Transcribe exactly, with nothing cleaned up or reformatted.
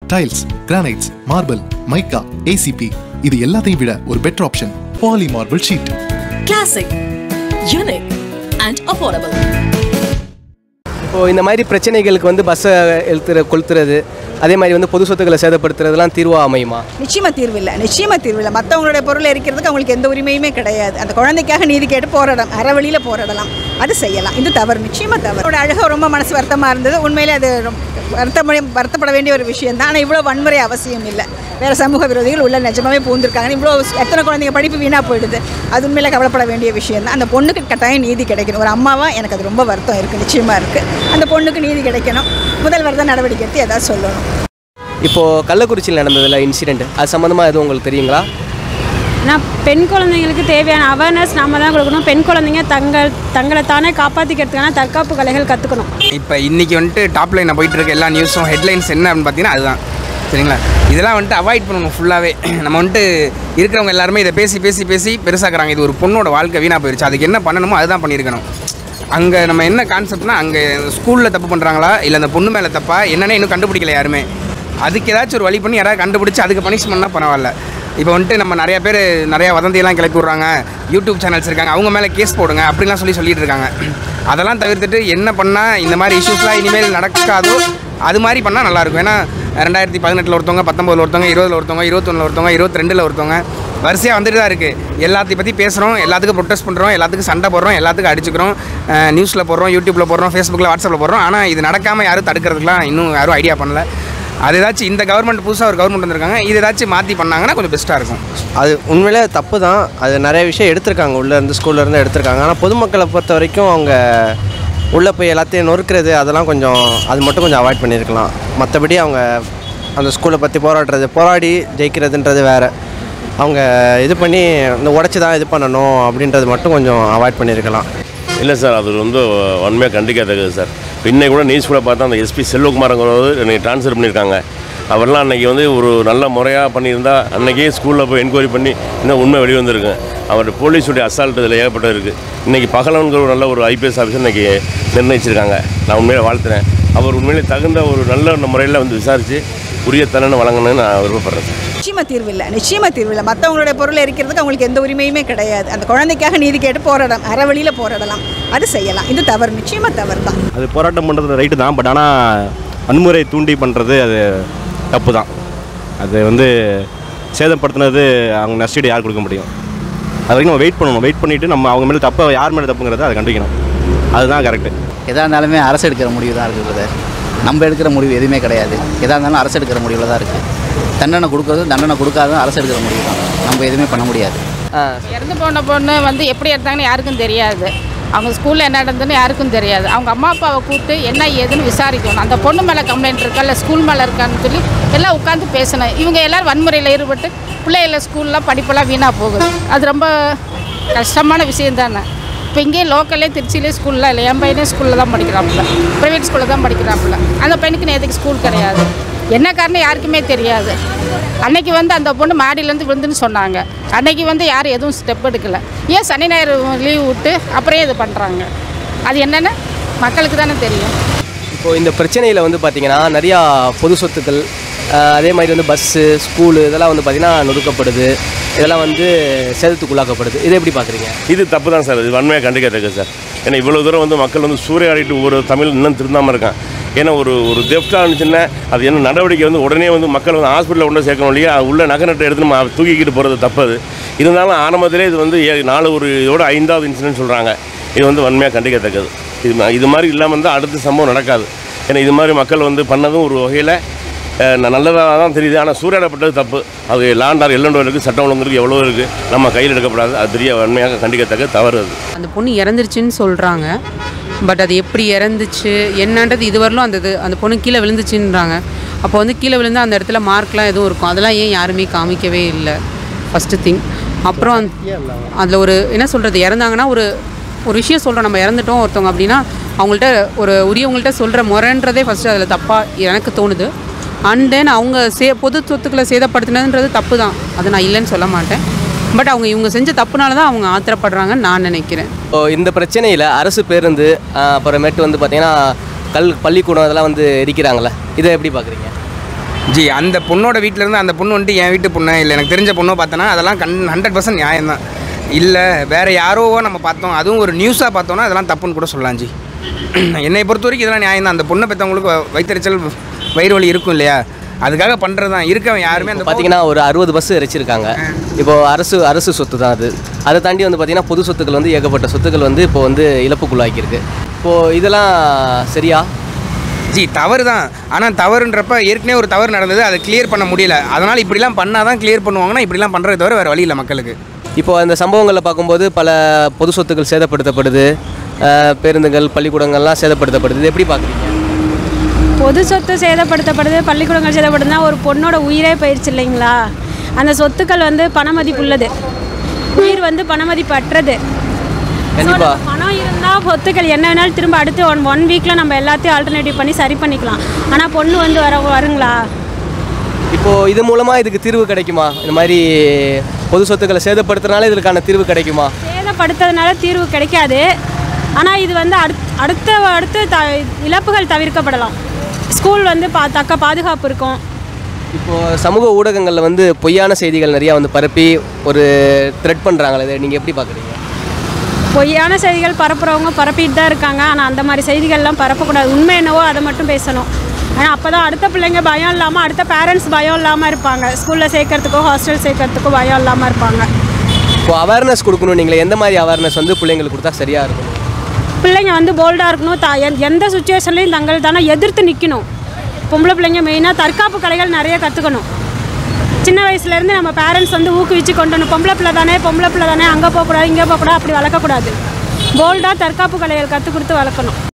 Tiles, granites, marble, mica, ACP இது எல்லாத்தையும் விட ஒரு better option poly marble sheet. Classic, unique and affordable. இப்போ இந்த மாதிரி பிரச்சனைகளுக்கு வந்து பஸ்ஸை எழுத்துற கொளுத்துறது, அதே மாதிரி வந்து பொது சொத்துக்களை சேதப்படுத்துறதுலாம் தீர்வா அமையுமா? நிச்சயமாக தீர்வு இல்லை, நிச்சயமாக தீர்வு இல்லை. மற்றவங்களுடைய பொருளை எரிக்கிறதுக்கு அவங்களுக்கு எந்த உரிமையுமே கிடையாது. அந்த குழந்தைக்காக நீதி கேட்டு போராடலாம், அறவழியில் போராடலாம், அது செய்யலாம். இது தவறு, நிச்சயமாக தவறு. அவரோட அழகாக ரொம்ப மனசு வருத்தமாக இருந்தது. உண்மையிலே அது வருத்தப்பட வருத்தப்பட வேண்டிய ஒரு விஷயம் தான். ஆனால் இவ்வளோ வன்முறை அவசியம் இல்லை. வேறு சமூக விரோதிகள் உள்ள நிஜமாவே பூந்திருக்காங்க. இவ்வளோ எத்தனை குழந்தைங்க படிப்பு வீணாக போயிடுது. அது உண்மையில கவலைப்பட வேண்டிய விஷயம் தான். அந்த பொண்ணுக்கு கட்டாயம் நீதி கிடைக்கணும். ஒரு அம்மாவாக எனக்கு அது ரொம்ப வருத்தம் இருக்குது, நிச்சயமாக இருக்குது. அந்த பொண்ணுக்கு நீதி கிடைக்கணும். முதல்வர் தான் நடவடிக்கை எடுத்து எதாவது சொல்லணும். இப்போது கள்ளக்குறிச்சியில் நடந்ததில்ல இன்சிடெண்ட், அது சம்மந்தமாக எதுவும் உங்களுக்கு தெரியுங்களா? ஆனால் பெண் குழந்தைங்களுக்கு தேவையான அவேர்னஸ் நாம தான் கொடுக்கணும். பெண் குழந்தைங்க தங்கள் தங்களை தானே காப்பாற்றிக்கிறதுக்கான தற்காப்பு கலைகள் கற்றுக்கணும். இப்போ இன்றைக்கி வந்துட்டு டாப் லைனில் போயிட்டு இருக்க எல்லா நியூஸும் ஹெட்லைன்ஸ் என்ன அப்படின்னு பார்த்தீங்கன்னா அதுதான், சரிங்களா? இதெல்லாம் வந்துட்டு அவாய்ட் பண்ணணும் ஃபுல்லாகவே. நம்ம வந்துட்டு இருக்கிறவங்க எல்லாருமே இதை பேசி பேசி பேசி பெருசாக்குறாங்க. இது ஒரு பொண்ணோட வாழ்க்கை வீணாக போயிடுச்சு. அதுக்கு என்ன பண்ணணுமோ அதுதான் பண்ணியிருக்கணும். அங்கே நம்ம என்ன கான்செப்ட்னா, அங்கே ஸ்கூலில் தப்பு பண்ணுறாங்களா இல்லை அந்த பொண்ணு மேலே தப்பா என்னென்ன இன்னும் கண்டுபிடிக்கல யாருமே. அதுக்கு ஏதாச்சும் ஒரு வழி பண்ணி யாராவது கண்டுபிடிச்சி அதுக்கு பனிஷ்மெண்ட்னா பரவாயில்ல. இப்போ வந்துட்டு நம்ம நிறையா பேர் நிறையா வதந்தியெல்லாம் கிளப்பி விட்றாங்க. யூடியூப் சேனல்ஸ் இருக்காங்க, அவங்க மேலே கேஸ் போடுங்க அப்படிலாம் சொல்லி சொல்லிட்டு இருக்காங்க. அதெல்லாம் தவிர்த்துட்டு என்ன பண்ணால் இந்த மாதிரி இஷ்யூஸ்லாம் இனிமேல் நடக்காதோ அது மாதிரி பண்ணால் நல்லாயிருக்கும். ஏன்னா ரெண்டாயிரத்தி பதினெட்டில் ஒருத்தவங்க, பத்தொம்பதில் ஒருத்தவங்க, இருபதில் ஒருத்தவங்க, இருபத்தொன்னில் ஒருத்தவங்க, இருபத்தி ரெண்டில் ஒருத்தவங்க வரிசையாக வந்துட்டு தான் இருக்குது. எல்லாத்தையும் பற்றி பேசுகிறோம், எல்லாத்துக்கும் ப்ரொட்டஸ்ட் பண்ணுறோம், எல்லாத்துக்கும் சண்டை போடுறோம், எல்லாத்துக்கும் அடிச்சுக்கிறோம், நியூஸில் போடுறோம், யூடியூப்பில் போடுறோம், ஃபேஸ்புக்கில், வாட்ஸ்அப்பில் போடுறோம். ஆனால் இது நடக்காமல் யாரும் தடுக்கிறதுக்குலாம் இன்னும் யாரும் ஐடியா பண்ணல. அது ஏதாச்சும் இந்த கவர்மெண்ட் புதுசாக ஒரு கவர்மெண்ட் வந்திருக்காங்க, இது ஏதாச்சும் மாற்றி பண்ணாங்கன்னா கொஞ்சம் பெஸ்ட்டாக இருக்கும். அது உண்மையிலே தப்பு தான். அது நிறைய விஷயம் எடுத்திருக்காங்க, உள்ளேருந்து ஸ்கூல்லேருந்து எடுத்திருக்காங்க. ஆனால் பொதுமக்களை பொறுத்த வரைக்கும் அவங்க உள்ளே போய் எல்லாத்தையும் நொறுக்கிறது அதெல்லாம் கொஞ்சம் அது மட்டும் கொஞ்சம் அவாய்ட் பண்ணியிருக்கலாம். மற்றபடி அவங்க அந்த ஸ்கூலை பற்றி போராடுறது, போராடி ஜெயிக்கிறதுன்றது வேறு. அவங்க இது பண்ணி இந்த உடச்சி தான் இது பண்ணணும் அப்படின்றது மட்டும் கொஞ்சம் அவாய்ட் பண்ணியிருக்கலாம். இல்லை சார், அது வந்து வன்மையாக கண்டிக்கத்தக்கது சார். இன்னைக்கு கூட நியூஸ் கூட பார்த்தா அந்த எஸ்பி செல்வகுமார்ங்கிறவர் எனக்கு ட்ரான்ஸ்ஃபர் பண்ணியிருக்காங்க. அவரெல்லாம் அன்றைக்கி வந்து ஒரு நல்ல முறையாக பண்ணியிருந்தால் அன்றைக்கே ஸ்கூலில் போய் என்கொயரி பண்ணி இன்னும் உண்மை வெளிவந்துருக்கு. அவர் போலீஸுடைய அசால்ட் இதில் ஏகப்பட்டு இருக்குது. இன்றைக்கி பகலவன்கிற ஒரு நல்ல ஒரு ஐபிஎஸ் ஆஃபீஸர் இன்றைக்கி நிர்ணயிச்சிருக்காங்க. நான் உண்மையிலே வாழ்த்துறேன். அவர் உண்மையிலே தகுந்த ஒரு நல்ல முறையில் வந்து விசாரித்து உரிய தண்டனை வழங்கணும்னு நான் விருப்பப்படுறேன் சார். நிச்சயமாக தீர்வு இல்லை, நிச்சயமாக தீர்வு இல்லை. மற்றவங்களுடைய பொருளை எரிக்கிறதுக்கு அவங்களுக்கு எந்த உரிமையுமே கிடையாது. அந்த குழந்தைக்காக நீதி கேட்டு போராடலாம், அறவழியில் போராடலாம், அது செய்யலாம். இது தவறு, நிச்சயமாக தவறு தான். அது போராட்டம் பண்ணுறது ரைட்டு தான். பட் ஆனால் வன்முறை தூண்டி பண்ணுறது அது தப்பு தான். அது வந்து சேதப்படுத்தினது அவங்க நஷ்டீடு யார் கொடுக்க முடியும்? அது வரைக்கும் நம்ம வெயிட் பண்ணணும். வெயிட் பண்ணிவிட்டு நம்ம அவங்க மேலே தப்பு யார் மேலே தப்புங்கிறத அதை கண்டிக்கணும். அதுதான் கரெக்டு. எதாக இருந்தாலுமே அரசு எடுக்கிற முடிவு தான் இருக்குது. நம்ம எடுக்கிற முடிவு எதுவுமே கிடையாது. எதாக இருந்தாலும் அரசு எடுக்கிற முடிவில் தான் இருக்குது. தண்டனை கொடுக்குறது தண்டனை கொடுக்காதும் அரசு எடுக்கிற முடிவு தான். நம்ம எதுவுமே பண்ண முடியாது. இறந்து போன பொண்ணு வந்து எப்படி எடுத்தாங்கன்னு யாருக்கும் தெரியாது. அவங்க ஸ்கூலில் என்ன நடந்ததுன்னு யாருக்கும் தெரியாது. அவங்க அம்மா அப்பாவை கூப்பிட்டு என்ன ஏதுன்னு விசாரிக்கணும். அந்த பொண்ணு மேலே கம்ப்ளைண்ட் இருக்கா இல்லை ஸ்கூல் மேலே இருக்கான்னு சொல்லி எல்லாம் உட்காந்து பேசணும். இவங்க எல்லோரும் வன்முறையில் ஈடுபட்டு பிள்ளைகளை ஸ்கூல்லாம் படிப்பெல்லாம் வீணாக போகுது. அது ரொம்ப கஷ்டமான விஷயம் தானே. இப்போ இங்கே லோக்கல்லே திருச்சியிலே ஸ்கூல்லாம் இல்லை. என் பையனே ஸ்கூலில் தான் படிக்கிறாப்புல, ப்ரைவேட் ஸ்கூலில் தான் படிக்கிறாப்புல. அந்த பையனுக்கு நேற்றுக்கு ஸ்கூல் கிடையாது. என்ன காரணம் யாருக்குமே தெரியாது. அன்னைக்கு வந்து அந்த பொண்ணு மாடியிலேருந்து விழுந்துன்னு சொன்னாங்க. அன்னைக்கு வந்து யாரும் எதுவும் ஸ்டெப் எடுக்கலை. ஏன் சனி ஞாயிறு லீவ் விட்டு அப்புறம் இது பண்ணுறாங்க? அது என்னென்னு மக்களுக்கு தானே தெரியும். இப்போது இந்த பிரச்சனையில் வந்து பார்த்திங்கன்னா நிறையா பொது சொத்துக்கள், அதே மாதிரி வந்து பஸ்ஸு, ஸ்கூலு இதெல்லாம் வந்து பார்த்திங்கன்னா நொறுக்கப்படுது. இதெல்லாம் வந்து சேதத்துக்குள்ளாக்கப்படுது. இதை எப்படி பார்க்குறீங்க? இது தப்பு தான் சார். இது வன்மையாக கண்டிக்கத்தக்கது சார். ஏன்னா இவ்வளோ தூரம் வந்து மக்கள் வந்து சூறையாடிட்டு ஒரு தமிழ் இன்னும் திருந்தாமல் இருக்கான். ஏன்னா ஒரு ஒரு தெஃப்டாக இருந்துச்சுன்னா அது என்ன நடவடிக்கை வந்து உடனே வந்து மக்கள் வந்து ஹாஸ்பிட்டலில் கொண்டு சேர்க்கணும் இல்லையா? உள்ள நகை நட்டை எடுத்து நம்ம தூக்கிக்கிட்டு போகிறது தப்பு. அது இருந்தாலும் ஆரம்பத்திலே இது வந்து நாலு ஒரு இதோட ஐந்தாவது இன்சிடென்ட் சொல்கிறாங்க. இது வந்து வன்மையாக கண்டிக்கத்தக்கது. இது இது மாதிரி இல்லாமல் இருந்தால் அடுத்த சம்பவம் நடக்காது. ஏன்னா இது மாதிரி மக்கள் வந்து பண்ணதும் ஒரு வகையில் நல்லதாக தான் தெரியுது. ஆனால் சூறையாடப்பட்டது தப்பு. அது லாண்டார் எல்லண்டோ இருக்குது, சட்டம் ஒழுங்கு இருக்குது, எவ்வளோ இருக்குது, நம்ம கையில் எடுக்கப்படாது. அது தெரிய வன்மையாக கண்டிக்கத்தக்க தவறு. அது அந்த பொண்ணு இறந்துருச்சுன்னு சொல்கிறாங்க. பட் அது எப்படி இறந்துச்சு என்னன்றது இதுவரையிலும் அந்த இது அந்த பொண்ணு கீழே விழுந்துச்சுன்றாங்க. அப்போ வந்து கீழே விழுந்தால் அந்த இடத்துல மார்க்லாம் எதுவும் இருக்கும். அதெல்லாம் ஏன் யாருமே காமிக்கவே இல்லை ஃபஸ்ட்டு திங். அப்புறம் அதில் ஒரு என்ன சொல்கிறது, இறந்தாங்கன்னா ஒரு ஒரு விஷயம் சொல்கிறோம். நம்ம இறந்துட்டோம் ஒருத்தவங்க அப்படின்னா அவங்கள்ட்ட ஒரு உரியவங்கள்ட்ட சொல்கிற முறைன்றதே ஃபஸ்ட்டு அதில் தப்பாக எனக்கு தோணுது. அண்ட் தென் அவங்க சே பொது சொத்துக்களை சேதப்படுத்தினதுன்றது தப்பு தான். அதை நான் இல்லைன்னு சொல்ல மாட்டேன். பட் அவங்க இவங்க செஞ்ச தப்புனால தான் அவங்க ஆத்திரப்படுறாங்கன்னு நான் நினைக்கிறேன். இப்போ இந்த பிரச்சனையில் அரசு பேருந்து அப்புறமேட்டு வந்து பார்த்திங்கன்னா கல் பள்ளிக்கூடம் இதெல்லாம் வந்து எரிக்கிறாங்களே, இதை எப்படி பார்க்குறீங்க? ஜி அந்த பொண்ணோட வீட்டிலேருந்து அந்த பொண்ணு வந்துட்டு என் வீட்டு பொண்ணு இல்லை எனக்கு தெரிஞ்ச பொண்ணோ பார்த்தோன்னா அதெல்லாம் கண் ஹண்ட்ரட் பர்சன்ட் நியாயம் தான். இல்லை வேறு யாரோவோ நம்ம பார்த்தோம், அதுவும் ஒரு நியூஸாக பார்த்தோன்னா அதெல்லாம் தப்புன்னு கூட சொல்லலாம் ஜி. என்னை பொறுத்த வரைக்கும் இதெல்லாம் நியாயம் தான். அந்த பொண்ணை பெற்றவங்களுக்கு வயிற்றுச்சல் வயிறு வலி இருக்கும் இல்லையா, அதுக்காக பண்ணுறது தான். இருக்கவன் யாருமே அந்த பார்த்தீங்கன்னா ஒரு அறுபது பஸ் இறைச்சிருக்காங்க. இப்போது அரசு அரசு சொத்து தான் அது. அதை தாண்டி வந்து பார்த்திங்கன்னா பொது சொத்துக்கள் வந்து ஏகப்பட்ட சொத்துக்கள் வந்து இப்போ வந்து இழப்புக்குள்ளாக்கியிருக்கு. இப்போது இதெல்லாம் சரியா? ஜி தவறு தான். ஆனால் தவறுன்றப்ப ஏற்கனவே ஒரு தவறு நடந்தது, அதை கிளியர் பண்ண முடியல. அதனால் இப்படிலாம் பண்ணால் தான் கிளியர் பண்ணுவாங்கன்னா இப்படிலாம் பண்ணுறது தவிர வேறு வழி இல்லை மக்களுக்கு. இப்போது அந்த சம்பவங்களில் பார்க்கும்போது பல பொது சொத்துக்கள் சேதப்படுத்தப்படுது, பேருந்துகள் பள்ளிக்கூடங்கள்லாம் சேதப்படுத்தப்படுது. இது எப்படி பார்க்குறீங்க? பொது சொத்து சேதப்படுத்தப்படுது, பள்ளிக்கூடங்கள் சேதப்படுதுன்னா ஒரு பொண்ணோட உயிரே போயிடுச்சு இல்லைங்களா? அந்த சொத்துக்கள் வந்து பண மதிப்புள்ளது, உயிர் வந்து பண மதிப்பு அற்றது. கண்டிப்பாக பணம் இருந்தால் சொத்துக்கள் என்ன வேணாலும் திரும்ப அடுத்து ஒன் ஒன் வீக்கில் நம்ம எல்லாத்தையும் ஆல்டர்னேட்டிவ் பண்ணி சரி பண்ணிக்கலாம். ஆனால் பொண்ணு வந்து வர வருங்களா? இப்போது இது மூலமாக இதுக்கு தீர்வு கிடைக்குமா? இந்த மாதிரி பொது சொத்துக்களை சேதப்படுத்துறதுனால இதுக்கான தீர்வு கிடைக்குமா? சேதப்படுத்துறதுனால தீர்வு கிடைக்காது. ஆனால் இது வந்து அடுத் அடுத்த அடுத்து த இழப்புகள் தவிர்க்கப்படலாம். ஸ்கூல் வந்து பா தக்க பாதுகாப்பு இருக்கும். இப்போது சமூக ஊடகங்களில் வந்து பொய்யான செய்திகள் நிறையா வந்து பரப்பி ஒரு த்ரெட் பண்ணுறாங்களே, இதை நீங்கள் எப்படி பார்க்குறீங்க? பொய்யான செய்திகள் பரப்புகிறவங்க பரப்பிட்டு தான் இருக்காங்க. ஆனால் அந்த மாதிரி செய்திகள்லாம் பரப்பக்கூடாது. உண்மை என்னவோ அதை மட்டும் பேசணும். ஆனால் அப்போ தான் அடுத்த பிள்ளைங்க பயம் இல்லாமல், அடுத்த பேரண்ட்ஸ் பயம் இல்லாமல் இருப்பாங்க. ஸ்கூலில் சேர்க்கறதுக்கோ ஹாஸ்டல் சேர்க்கறதுக்கோ பயம் இல்லாமல் இருப்பாங்க. இப்போது அவேர்னஸ் கொடுக்கணும். நீங்கள் எந்த மாதிரி அவேர்னஸ் வந்து பிள்ளைங்களுக்கு கொடுத்தா சரியாக இருக்கும்? பிள்ளைங்க வந்து போல்டாக இருக்கணும். த எந்த சுச்சுவேஷன்லையும் தங்கள் தானே எதிர்த்து நிற்கணும். பொம்பளை பிள்ளைங்க மெயினாக தற்காப்பு கலைகள் நிறைய கற்றுக்கணும். சின்ன வயசுலேருந்து நம்ம பேரண்ட்ஸ் வந்து ஊக்குவிச்சு கொண்டு வரணும். பொம்பளை பிள்ளை தானே பொம்பளை பிள்ளை தானே அங்கே போகக்கூடாது இங்கே போகக்கூடாது அப்படி வளர்க்கக்கூடாது. போல்டாக தற்காப்பு கலைகள் கற்றுக் கொடுத்து வளர்க்கணும்.